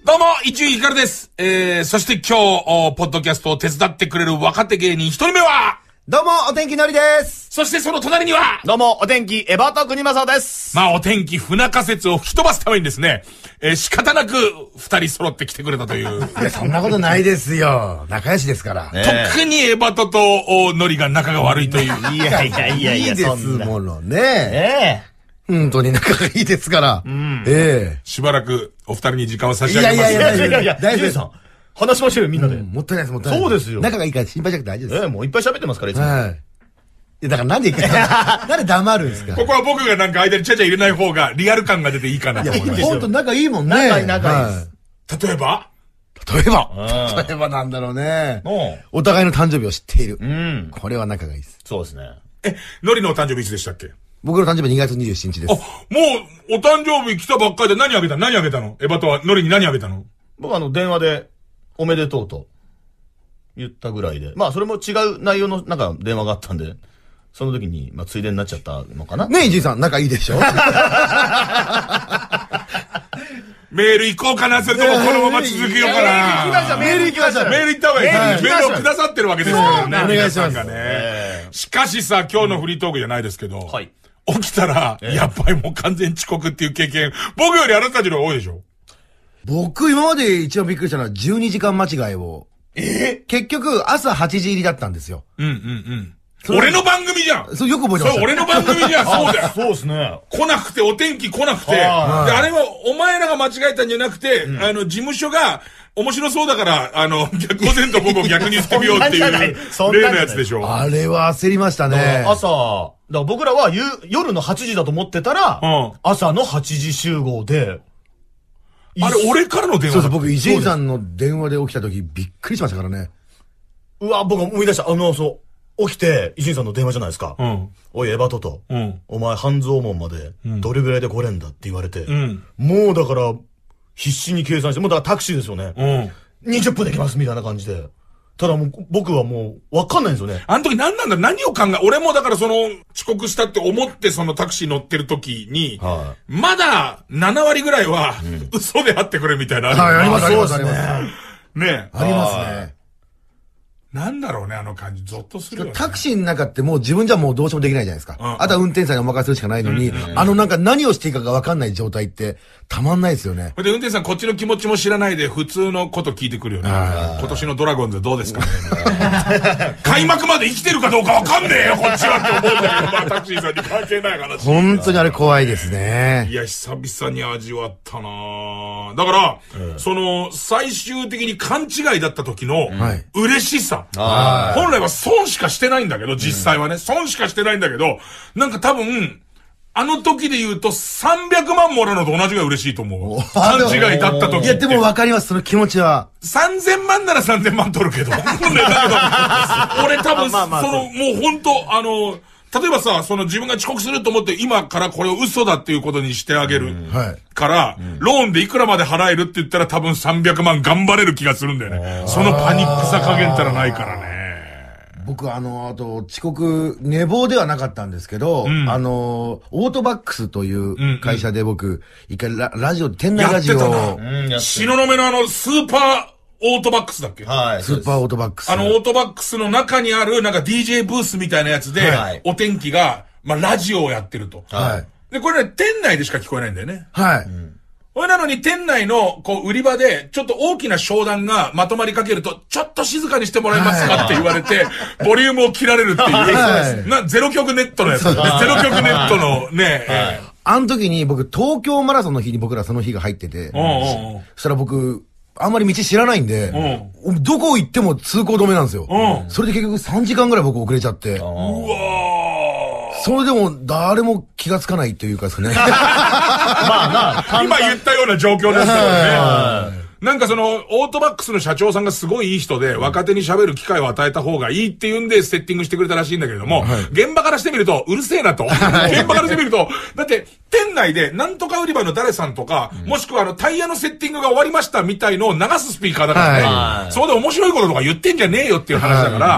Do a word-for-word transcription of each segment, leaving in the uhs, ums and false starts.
どうも、一流ヒカルです。えー、そして今日、ポッドキャストを手伝ってくれる若手芸人一人目は、 どうも、お天気のりです。 そしてその隣には、 どうも、お天気、エバート国正です。 まあ、お天気不仲説を吹き飛ばすためにですね、えー、仕方なく二人揃って来てくれたという。 いや、そんなことないですよ。仲良しですから。 ね、特にエバトとノリが仲が悪いという。 いやいやいやいや、 いいですものね。 ええ。 本当に仲がいいですから。うん。ええ。 しばらくお二人に時間を差し上げます。 いやいやいやいやいや、 大丈夫さん。話しましょうよ、みんなで。 もったいないです、もったいない。 そうですよ。 仲がいいから心配しなくて大丈夫です。 ええ、もういっぱい喋ってますから、いつも。はい。 いや、だからなんで言ってなんで黙るんですか。 ここは僕がなんか間にちゃちゃ入れない方がリアル感が出ていいかなと思います。 ほんと仲いいもんね。 仲いい仲いいです。 例えば例えば例えばなんだろうね。お互いの誕生日を知っている。うん。これは仲がいいです。 そうですね。 え、ノリのお誕生日いつでしたっけ？ 僕の誕生日にがつにじゅうしちにちです。 あ、もう、お誕生日来たばっかりで何あげたの？何あげたの？エバトはノリに何あげたの？ 僕あの、電話で、おめでとうと、言ったぐらいで。まあ、それも違う内容の、なんか、電話があったんで、その時に、まあ、ついでになっちゃったのかな？ ねえ、じいさん、仲いいでしょ？ メール行こうかな、それともこのまま続けようかな。 メール行きましょう。 メール行った方がいいです。メールをくださってるわけですからね。 お願いします。 しかしさ、今日のフリートークじゃないですけど、 はい。 起きたら、やっぱりもう完全遅刻っていう経験、僕よりあなたたちの方が多いでしょ？ 僕、今まで一番びっくりしたのはじゅうにじかん間違いを。え結局、朝はちじ入りだったんですよ。 うんうんうん。俺の番組じゃん。 そう、よく覚えてます。 そう、俺の番組じゃん。そうだよ。 そうですね。 来なくて、お天気来なくて。で、あれは、お前らが間違えたんじゃなくて、あの、事務所が、面白そうだから、あの、逆午前と午後逆に言ってみようっていう、例のやつでしょ。 あれは焦りましたね。 朝、だから僕らは夜のはちじだと思ってたら、朝のはちじ集合で、 あれ、俺からの電話そうそう、僕、伊集院さんの電話で起きた時、びっくりしましたからね。 うわ、僕思い出した。あの、そう、起きて、伊集院さんの電話じゃないですか。うん。おい、エバトと。うん。お前、半蔵門まで、どれぐらいで来れんだって言われて。うん。もうだから、必死に計算して、もうだからタクシーですよね。うん。にじゅっぷんで来ます、みたいな感じで。ただもう、僕はもう、わかんないんですよね。 あの時何なんだ、何を考え、俺もだからその、遅刻したって思ってそのタクシー乗ってる時に、はい、まだななわりぐらいは、うん、嘘であってくれみたいな。 はい、あります、あります、あります。 ねありますね。 なんだろうね、あの感じ。ゾッとするよね。 タクシーの中ってもう自分じゃもうどうしようもできないじゃないですか。うん、あとは運転手さんにお任せするしかないのに、うん、あのなんか何をしていいかがわかんない状態ってたまんないですよね。 で、運転手さんこっちの気持ちも知らないで普通のこと聞いてくるよね。今年のドラゴンズどうですかね。開幕まで生きてるかどうかわかんねえよ、こっちはって思うんだけど、まあタクシーさんに関係ない話。 本当にあれ怖いですね。 いや、久々に味わったなぁ。だから、うん、その、最終的に勘違いだった時の、嬉しさ。本来は損しかしてないんだけど、実際はね、うん、損しかしてないんだけど、なんか多分、あの時で言うとさんびゃくまんもらうのと同じぐらい嬉しいと思う。勘違いだった時。 いや、でもわかります、その気持ちは。 さんぜんまんならさんぜんまん取るけど。だけど、俺多分、その、もう本当あの、例えばさ、その自分が遅刻すると思って今からこれを嘘だっていうことにしてあげるから、うん、ローンでいくらまで払えるって言ったら多分さんびゃくまん頑張れる気がするんだよね。そのパニックさ加減ったらないからね。 僕あの、あと遅刻、寝坊ではなかったんですけど、うん、あの、オートバックスという会社で僕、一回ララジオ、店内ラジオを。 東雲のあの、スーパー、オートバックスだっけ？ はい。スーパーオートバックス。 あの、オートバックスの中にある、なんか ディージェー ブースみたいなやつで、はい、お天気が、まあ、ラジオをやってると。はい。で、これね、店内でしか聞こえないんだよね。 はい。うんこれなのに店内の、こう、売り場で、ちょっと大きな商談がまとまりかけると、ちょっと静かにしてもらえますかって言われて、ボリュームを切られるっていう。はい、な、ゼロ局ネットのやつ。ゼロ局ネットのね、はい、 あの時に僕、東京マラソンの日に僕らその日が入ってて、そしたら僕、あんまり道知らないんで、どこ行っても通行止めなんですよ。それで結局さんじかんぐらい僕遅れちゃって。うわそれでも誰も気がつかないというかですね。まあまあ、今言ったような状況ですからね。なんかその、オートバックスの社長さんがすごいいい人で、若手に喋る機会を与えた方がいいっていうんで、セッティングしてくれたらしいんだけれども、はい、現場からしてみると、うるせえなと。現場からしてみると、だって、店内で、なんとか売り場の誰さんとか、うん、もしくはあの、タイヤのセッティングが終わりましたみたいのを流すスピーカーだからね。はい、そうで面白いこととか言ってんじゃねえよっていう話だから、はい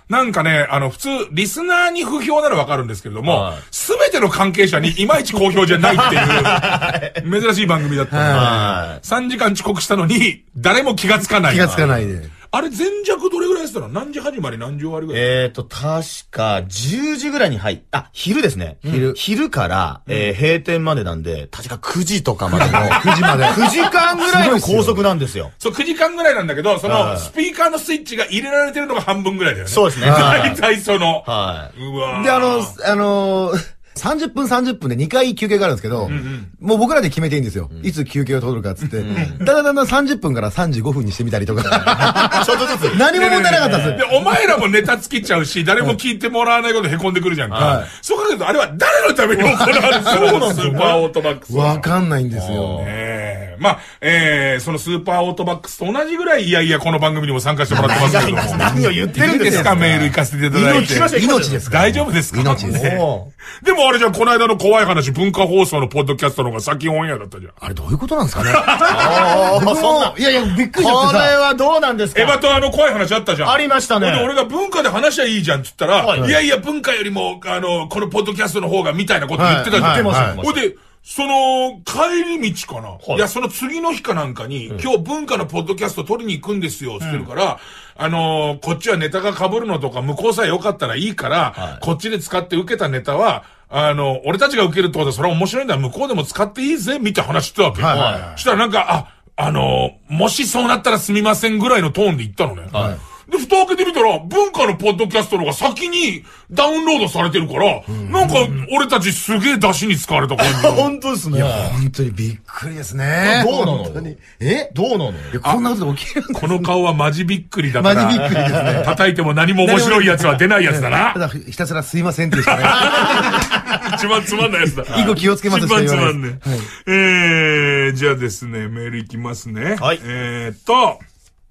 なんかね、あの、普通、リスナーに不評ならわかるんですけれども、すべての関係者にいまいち好評じゃないっていう、珍しい番組だったので、さんじかん遅刻したのに、誰も気がつかない。 気がつかないで。 あれ、前弱どれぐらいやってたの？何時始まり何時終わりぐらい？ えーと、確か、じゅうじぐらいに入っ、あ、昼ですね。昼。昼から、えー、閉店までなんで、確かくじとかまでの。 くじまで。 くじかんぐらいの高速なんですよ。 そう、くじかんぐらいなんだけど、その、スピーカーのスイッチが入れられてるのが半分ぐらいだよね。 そうですね。 大体その。 はい。 うわで、あの、あのー、さんじゅっぷんさんじゅっぷんでにかい休憩があるんですけど、うんうん、もう僕らで決めていいんですよ。うん、いつ休憩を取るかっつって、うん、だんだんだんだんさんじゅっぷんからさんじゅうごふんにしてみたりとか。 ちょっとずつ。 何も問題なかったです。 で、お前らもネタつきちゃうし、誰も聞いてもらわないことで凹んでくるじゃんか。はい、そうかけど、あれは誰のために行われてるの？スーパーオートバックス。 わかんないんですよ。 ねまあ、えー、そのスーパーオートバックスと同じぐらい、いやいや、この番組にも参加してもらってますけども。 何を言ってるんですか？ メール行かせていただいて。 命、命ですか？ 大丈夫ですか？ 命です。 でもあれじゃん、この間の怖い話、文化放送のポッドキャストの方が先オンエアだったじゃん。 あれどういうことなんですかね？ああ、そんな。いやいや、びっくりしちゃってさ。 これはどうなんですか？ エヴァとあの怖い話あったじゃん。 ありましたね。 で、俺が文化で話しゃいいじゃんって言ったら、はい、いやいや、文化よりも、あの、このポッドキャストの方がみたいなこと言ってたじゃん。言ってますよ。ほいで、その、帰り道かな、はい、いや、その次の日かなんかに、うん、今日文化のポッドキャスト撮りに行くんですよ、って言ってるから、うん、あのー、こっちはネタが被るのとか、向こうさえ良かったらいいから、はい、こっちで使って受けたネタは、あの、俺たちが受けるってことはそれは面白いんだ、向こうでも使っていいぜ、みたいな話してたわけ。はいはいはい、したらなんか、あ、あのー、もしそうなったらすみませんぐらいのトーンで言ったのね。はい、で、蓋開けてみたら、文化のポッドキャストの方が先にダウンロードされてるから、うん、なんか、俺たちすげえ出しに使われた感じ。 本当ですね。 いや、本当にびっくりですね。 どうなの？えどうなの？いや、こんなこと起きるんですこの顔はマジびっくりだから。 マジびっくりですね。 叩いても何も面白いやつは出ないやつだな。 ただ、ひたすらすいませんってしかね。 一番つまんないやつだ。 以後気をつけます。 一番つまんねえ。はい、えー、じゃあですね、メールいきますね。 はい。 えーっと、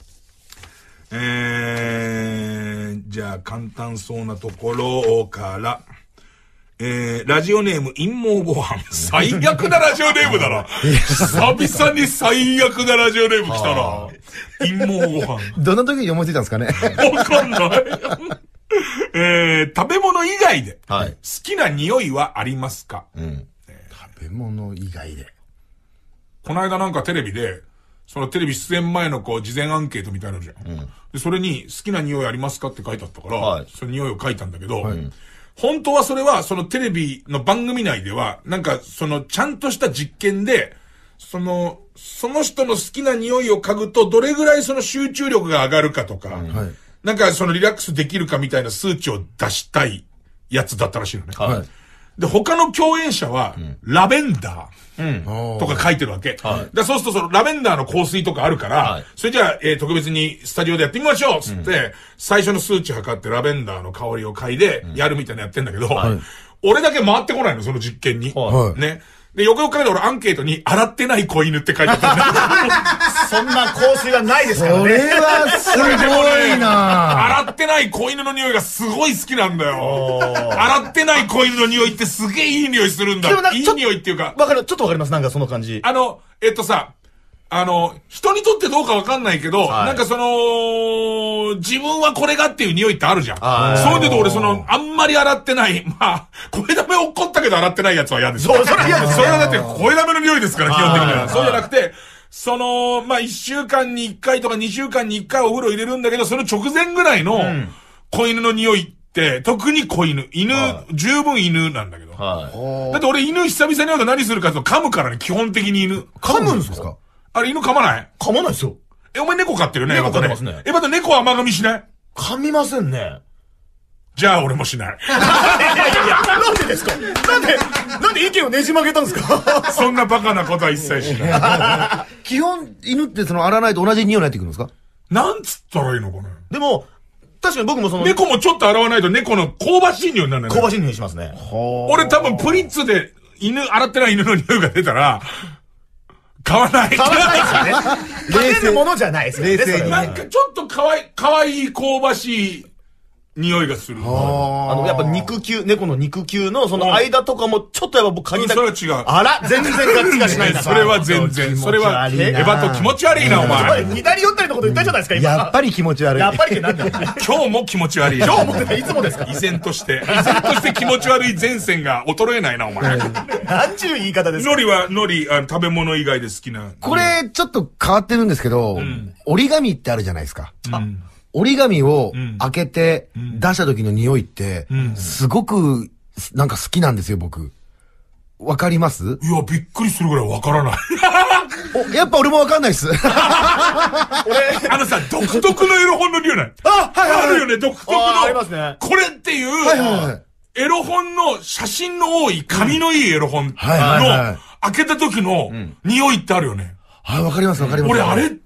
えー、じゃあ簡単そうなところから、えー、ラジオネーム陰謀ご飯。最悪なラジオネームだな。久々に最悪なラジオネーム来たな。陰謀ご飯。 どの時に思いついたんですかね？ わかんない。えー、食べ物以外で、はい、好きな匂いはありますか？うん、 えー、食べ物以外で。 この間なんかテレビで、そのテレビ出演前のこう事前アンケートみたいなのじゃん。うん、で、それに好きな匂いありますかって書いてあったから、はい、その匂いを書いたんだけど、はい、本当はそれはそのテレビの番組内では、なんかそのちゃんとした実験で、その、その人の好きな匂いを嗅ぐとどれぐらいその集中力が上がるかとか、うん、はい、なんかそのリラックスできるかみたいな数値を出したいやつだったらしいのね。はい、で、他の共演者は、うん、ラベンダー。うん、とか書いてるわけ。はい、でそうするとそのラベンダーの香水とかあるから、はい、それじゃあ、えー、特別にスタジオでやってみましょうつって、うん、最初の数値測ってラベンダーの香りを嗅いでやるみたいなやってんだけど、はい、俺だけ回ってこないの、その実験に。はい、ね。で、よくよく考えたら俺アンケートに洗ってない子犬って書いてあったんだそんな香水はないですからね。 それはすごいな洗ってない子犬の匂いがすごい好きなんだよ。洗ってない子犬の匂いってすげえいい匂いするんだ。いい匂いっていうか。 わかる、ちょっとわかります、なんかその感じ。 あの、えっとさ、あの、人にとってどうかわかんないけど、はい、なんかその、自分はこれがっていう匂いってあるじゃん。そういうのと俺その、あんまり洗ってない、まあ、声だめ怒ったけど洗ってないやつは嫌です。 そう、それ嫌です。 それはだって声だめの匂いですから、基本的には。そうじゃなくて、その、まあ、一週間に一回とか二週間に一回お風呂入れるんだけど、その直前ぐらいの、子犬の匂いって、特に子犬。犬、はい、十分犬なんだけど。はい、だって俺犬久々に会うと何するかと噛むからね、基本的に犬。 噛むんですか？ あれ犬噛まない？ 噛まないですよ。 え、お前猫飼ってるね。 猫飼ってますね。 え、また猫は甘噛みしない？ 噛みませんね。 じゃあ俺もしない。 いやいやいや、なんでですか？なんで、なんで意見をねじ曲げたんですか？ そんなバカなことは一切しない。 基本、犬ってその洗わないと同じ匂いになってくるんですか？ なんつったらいいのかな。 でも、確かに僕もその。 猫もちょっと洗わないと猫の香ばしい匂いになるんだよね。 香ばしい匂いしますね。 俺多分プリッツで犬、洗ってない犬の匂いが出たら、買わない。 買わないですよね。食べるものじゃないですよね。 冷静に。 なんかちょっとかわい、かわいい香ばしい匂いがする。 あの、やっぱ肉球、猫の肉球のその間とかもちょっとやっぱ僕嗅ぎたく。 それは違う。 あら、全然合致がしないんだ。 それは全然。それは、エバと気持ち悪いな、お前。 左寄ったりのこと言ったじゃないですか、今。 やっぱり気持ち悪い。 やっぱりってなんだよ。 今日も気持ち悪い。 今日もっていつもですか？ 依然として。依然として気持ち悪い前線が衰えないな、お前。 なんちゅう言い方ですか？ 海苔は、海苔、あ食べ物以外で好きな。 これ、ちょっと変わってるんですけど、折り紙ってあるじゃないですか。折り紙を開けて出した時の匂いって、すごく、なんか好きなんですよ、僕。わかります？ いや、びっくりするぐらいわからない。 お、やっぱ俺もわかんないっす。俺、 あのさ、独特のエロ本の匂いない。 あ、はいはい。 あるよね、独特の。 ありますね。 これっていう、はいはい。エロ本の写真の多い、紙のいいエロ本の、開けた時の匂いってあるよね。 はい、わかりますわかります。 俺、あれって、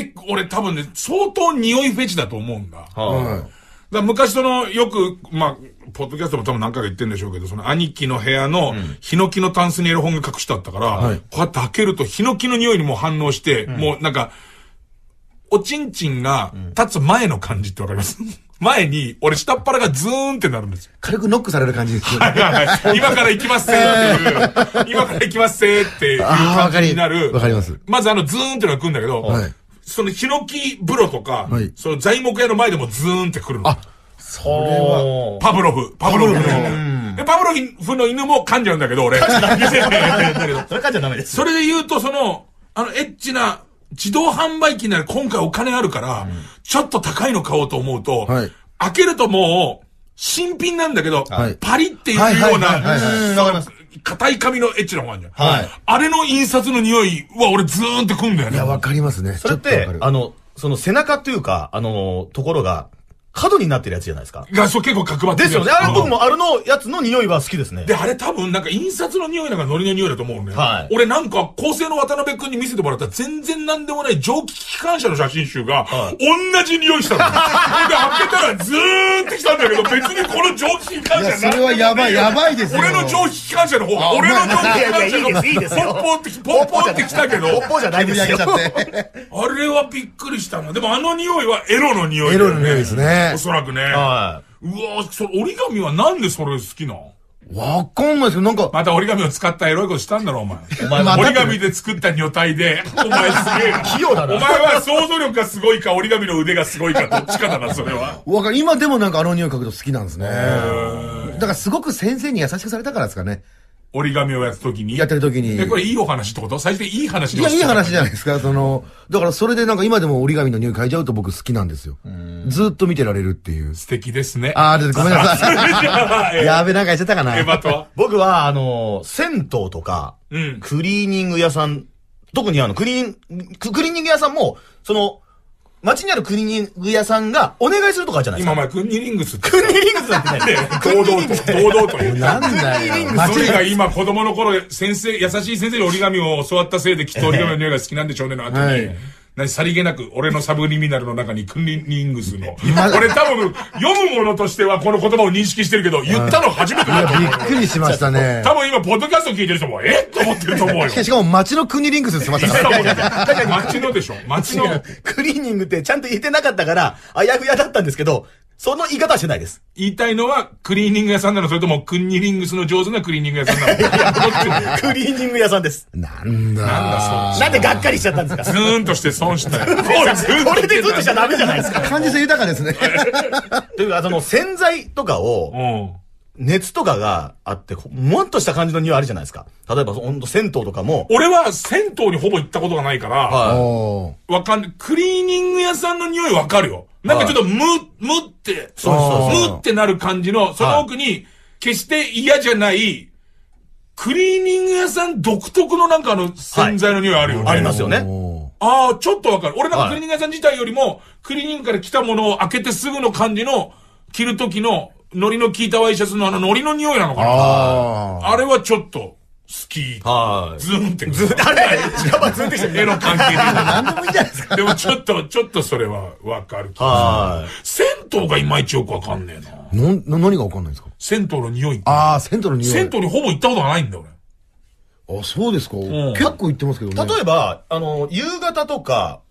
俺多分ね、相当匂いフェチだと思うんだ。はい。だ昔その、よく、まあ、ポッドキャストも多分何回か言ってんでしょうけど、その兄貴の部屋の、ヒノキのタンスにエロ本が隠してあったから、こうやって開けるとヒノキの匂いにも反応して、もうなんか、おちんちんが立つ前の感じってわかります？前に、俺下っ腹がズーンってなるんですよ。 軽くノックされる感じですよね。 はいはいはい。今から行きますせーっていう、今から行きますせーっていう感じになる。 わかります。 まずあのズーンってのが来るんだけど、はい、そのヒノキ風呂とか、はい、その材木屋の前でもズーンって来るの。あ、 それは。 パブロフ。パブロフの犬。で、パブロフの犬も噛んじゃうんだけど、俺。噛んじゃダメです。 それ噛んじゃダメです。 それで言うと、その、あの、エッチな、自動販売機なら今回お金あるから、うん、ちょっと高いの買おうと思うと、はい、開けるともう、新品なんだけど、はい、パリっていうような、硬い紙のエッチな方があるじゃん。はい、あれの印刷の匂いは俺ズーンってくんだよね。 いや、わかりますね。 それって、あの、その背中っていうか、あの、ところが、角になってるやつじゃないですか。 いや、そう結構角張ってる。 ですよね。あれ僕もあれのやつの匂いは好きですね。 で、あれ多分なんか印刷の匂いなんか海苔の匂いだと思うんだよ。はい。俺なんか、構成の渡辺くんに見せてもらったら全然なんでもない蒸気機関車の写真集が、はい、同じ匂いしたの。で、開けたらズーンってきたんだけど、別にこの蒸気機関車いや、それはやばい、やばいですよ。 俺の蒸気機関車の方が、俺の蒸気機関車の方が、ポッポって、ポッポってきたけど、 ポッポじゃないですよ。 あれはびっくりしたな。でもあの匂いはエロの匂い。 エロの匂いですね。 おそらくね。はい。うわぁ、それ折り紙はなんでそれ好きなの？ わかんないですけど、なんか。 また折り紙を使ったエロいことしたんだろ、お前。お前折り紙で作った女体で、お前すげえな。 器用だな。 お前は想像力がすごいか、折り紙の腕がすごいか、どっちかだな、それは。 わかる。今でもなんかあの匂い嗅ぐと好きなんですね。だからすごく先生に優しくされたからですかね。 折り紙をやった時にやってる時に。 え、これいいお話ってこと？最初でいい話いや、いい話じゃないですか。その、だからそれでなんか今でも折り紙の匂い嗅いじゃうと僕好きなんですよ。ずっと見てられるっていう。 素敵ですね。 あー、ごめんなさい。やべ、なんか言っちゃったかな。 え、または僕は、あの、銭湯とか、うん、クリーニング屋さん、特にあの、クリーン、クリーニング屋さんも、その、街にあるクリーニング屋さんがお願いするとかじゃないですか。 今お前、クンニリングスって。 クンニリングスだってね。 堂々と、堂々と言う。 なんだよ。 それが今子供の頃、先生、優しい先生に折り紙を教わったせいできっと折り紙の匂いが好きなんでしょうねの後に。はい何、さりげなく、俺のサブリミナルの中にクンニリングスの。俺多分、読むものとしてはこの言葉を認識してるけど、言ったの初めてだと思う。 いや、びっくりしましたね。 多分今、ポッドキャスト聞いてる人も、えっと思ってると思うよ。 しかも、街のクンニリングスって言ってましたから。 確かに街のでしょ街の。 クリーニングってちゃんと言ってなかったから、あやふやだったんですけど、その言い方はしてないです。 言いたいのは、クリーニング屋さんなのそれとも、クンニリングスの上手なクリーニング屋さんなのクリーニング屋さんです。 なんだなんだそう。なんでがっかりしちゃったんですかズーンとして損したよ。 これでズーンとしちゃダメじゃないですか。 感受性豊かですね。 というか、その洗剤とかを、熱とかがあって、もっとした感じの匂いあるじゃないですか。例えば、ほんと銭湯とかも。 俺は銭湯にほぼ行ったことがないから、はい、わかんない。クリーニング屋さんの匂いわかるよ。なんかちょっとム、ムって、そうそうそう。ムってなる感じの、その奥に、決して嫌じゃない、クリーニング屋さん独特のなんかあの洗剤の匂いあるよね。 はい、ありますよね。 ああ、ちょっとわかる。俺なんかクリーニング屋さん自体よりも、クリーニングから来たものを開けてすぐの感じの、着る時の、海苔の効いたワイシャツのあの海苔の匂いなのかな。あ, あれはちょっと好き。はい。ズーンって。 ズーン、あれやばい、ズーンってきて。 絵の関係で。 何でもいいじゃないですか。 でもちょっと、ちょっとそれはわかる気がする。銭湯がいまいちよくわかんねえな。な、何がわかんないんですか？ 銭湯の匂い。 ああ、銭湯の匂い。 銭湯にほぼ行ったことがないんだよ、俺。 あ、そうですか、うん、結構行ってますけどね。 例えば、あの、夕方とか、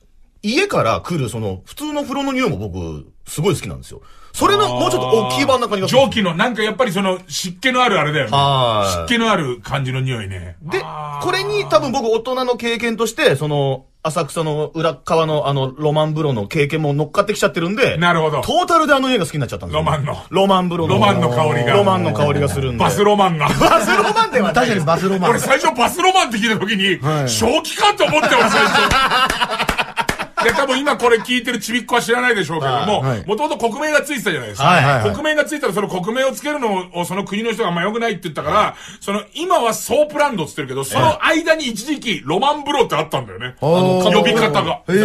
家から来るその、普通の風呂の匂いも僕、すごい好きなんですよ。それの、もうちょっと大きい版な感じがする。 蒸気の、なんかやっぱりその、湿気のあるあれだよね。湿気のある感じの匂いね。 で、これに多分僕大人の経験として、その、浅草の裏側のあの、ロマン風呂の経験も乗っかってきちゃってるんで。 なるほど。 トータルであの家が好きになっちゃったんですよ、 ロマンの。 ロマン風呂の。 ロマンの香りが。 ロマンの香りがするんで。 バスロマンが。 バスロマンでは確かにバスロマン。 俺最初バスロマンって聞いた時に、正気かと思って俺最初。で、多分今これ聞いてるちびっ子は知らないでしょうけども、もともと国名がついてたじゃないですか。はいはい、国名がついたらその国名をつけるのをその国の人があんま良くないって言ったから、はい、その今はソープランドって言ってるけど、その間に一時期ロマン風呂ってあったんだよね。あの呼び方が。そう、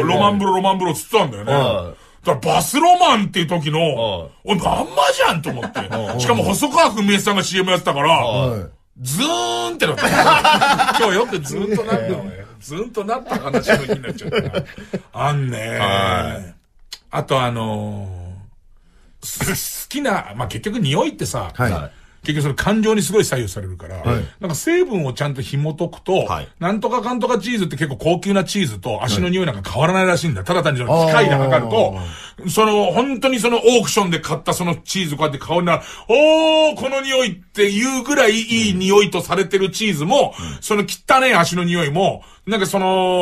ロマン風呂ロマン風呂って言ってたんだよね。だからバスロマンっていう時の、おい、まんまじゃんと思って。しかも細川文江さんが シーエム やってたから、ズーンってなった。今日よくズーンとなったのね。ずんとなった話の日になっちゃった。あんねー。あとあのー、好きな、まあ、結局匂いってさ、はい、結局その感情にすごい左右されるから、はい、なんか成分をちゃんと紐解くと、はい、なんとかかんとかチーズって結構高級なチーズと足の匂いなんか変わらないらしいんだ。ただ単純に機械で測ると、その、本当にそのオークションで買ったそのチーズこうやって香りなら、おー、この匂いっていうぐらいいい匂いとされてるチーズも、うん、その汚ね足の匂いも、なんかそ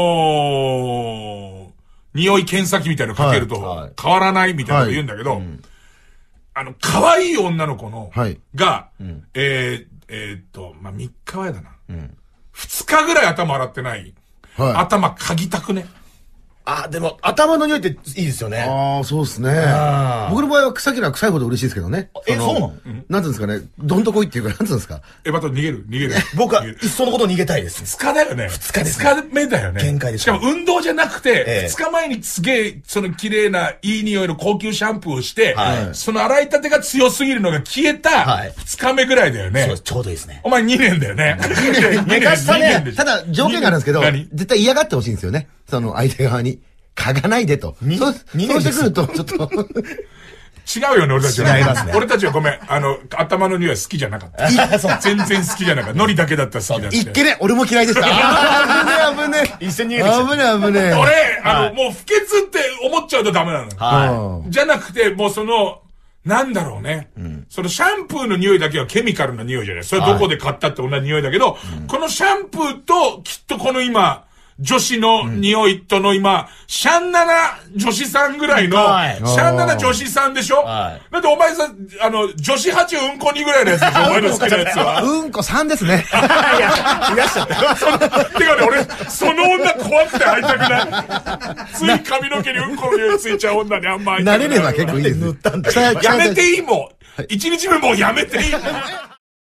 の、匂い検査器みたいなのかけると変わらないみたいなこと言うんだけど、はいはいうん、あの、可愛い女の子の、はい、が、うん、えー、えー、っと、まあ、みっかまえだな。うん、ふつかぐらい頭洗ってない。はい、頭嗅ぎたくね。 あ、でも、頭の匂いっていいですよね。 ああ、そうですね。僕の場合は臭ければ臭いほど嬉しいですけどね。 え、そうなの？ なんつうんですかね。どんとこいっていうか、なんつうんですか。 え、また逃げる逃げる。 僕は、いっそのこと逃げたいです。 二日だよね。 二日です。 二日目だよね。 限界です。 しかも運動じゃなくて、二日前にすげえ、その綺麗な、いい匂いの高級シャンプーをして、その洗いたてが強すぎるのが消えた、二日目ぐらいだよね。 そう、ちょうどいいですね。 お前にねんだよね。にねん。ただ、条件があるんですけど、絶対嫌がってほしいんですよね。その相手側に。嗅がないでと。そう、そうしてくると、ちょっと。違うよね、俺たちは。 違いますね。 俺たちはごめん、あの、頭の匂い好きじゃなかった。全然好きじゃなかった。海苔だけだったら好きだった。 いっけね、俺も嫌いでした。あー、危ねえ、危ねえ。一斉に逃げてきた。 危ねえ、危ねえ。 俺、あの、もう不潔って思っちゃうとダメなの。はい。じゃなくて、もうその、なんだろうね。そのシャンプーの匂いだけはケミカルな匂いじゃない。それどこで買ったって同じ匂いだけど、このシャンプーと、きっとこの今、女子の匂いとの今、シャンナナ女子さんぐらいの、シャンナナ女子さんでしょ？だってお前さ、あの、女子はちうんこにぐらいのやつでしょ？お前の好きなやつは。 うんこさんですね。 いや、いらっしゃった。 てかね、俺、その女怖くて会いたくない。つい髪の毛にうんこの匂いついちゃう女にあんま会いたくない。 慣れれば結構いいです。 塗ったんだ。 やめていいもん。一日目もうやめていいもん。